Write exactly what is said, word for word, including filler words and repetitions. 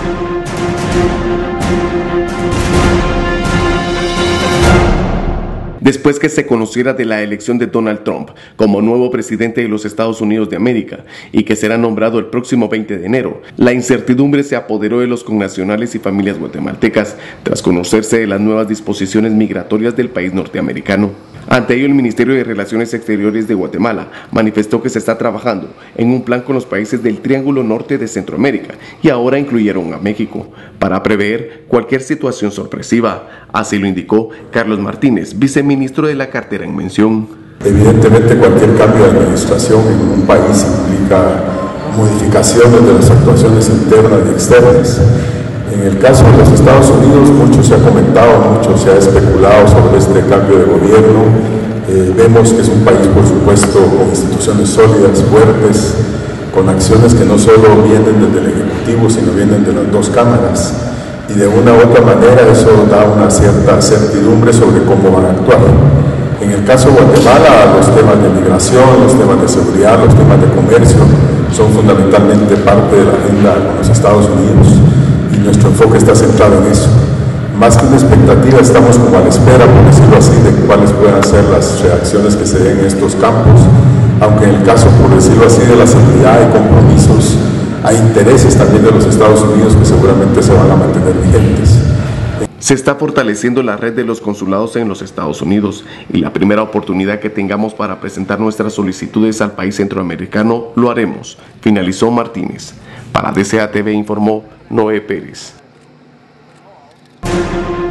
Después que se conociera de la elección de Donald Trump como nuevo presidente de los Estados Unidos de América y que será nombrado el próximo veinte de enero, la incertidumbre se apoderó de los connacionales y familias guatemaltecas tras conocerse de las nuevas disposiciones migratorias del país norteamericano. Ante ello, el Ministerio de Relaciones Exteriores de Guatemala manifestó que se está trabajando en un plan con los países del Triángulo Norte de Centroamérica y ahora incluyeron a México para prever cualquier situación sorpresiva. Así lo indicó Carlos Martínez, viceministro de la cartera en mención. Evidentemente, cualquier cambio de administración en un país implica modificaciones de las actuaciones internas y externas. En el caso de los Estados Unidos, mucho se ha comentado, mucho se ha especulado sobre este cambio de gobierno. Eh, vemos que es un país, por supuesto, con instituciones sólidas, fuertes, con acciones que no solo vienen desde el Ejecutivo, sino vienen de las dos cámaras. Y de una u otra manera eso da una cierta certidumbre sobre cómo van a actuar. En el caso de Guatemala, los temas de migración, los temas de seguridad, los temas de comercio son fundamentalmente parte de la agenda con los Estados Unidos. Nuestro enfoque está centrado en eso. Más que una expectativa, estamos como a la espera, por decirlo así, de cuáles puedan ser las reacciones que se den en estos campos, aunque en el caso, por decirlo así, de la seguridad y compromisos, hay intereses también de los Estados Unidos que seguramente se van a mantener vigentes. Se está fortaleciendo la red de los consulados en los Estados Unidos y la primera oportunidad que tengamos para presentar nuestras solicitudes al país centroamericano lo haremos, finalizó Martínez. Para D C A T V informó Noé Pérez.